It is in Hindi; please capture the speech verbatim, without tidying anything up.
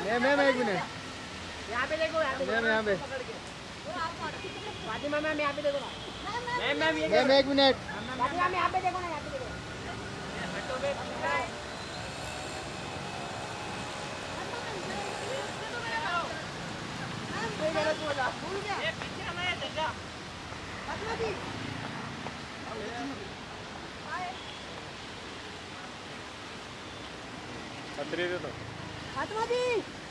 मैम मैम एक मिनट, यहाँ पे देखो, यहाँ पे मैम यहाँ पे, फातिमा मैम यहाँ पे देखो ना, मैम मैम ये मैम एक मिनट, फातिमा मैम यहाँ पे देखो ना, यहाँ पे देखो। छतरी दे दो। फातिमा जी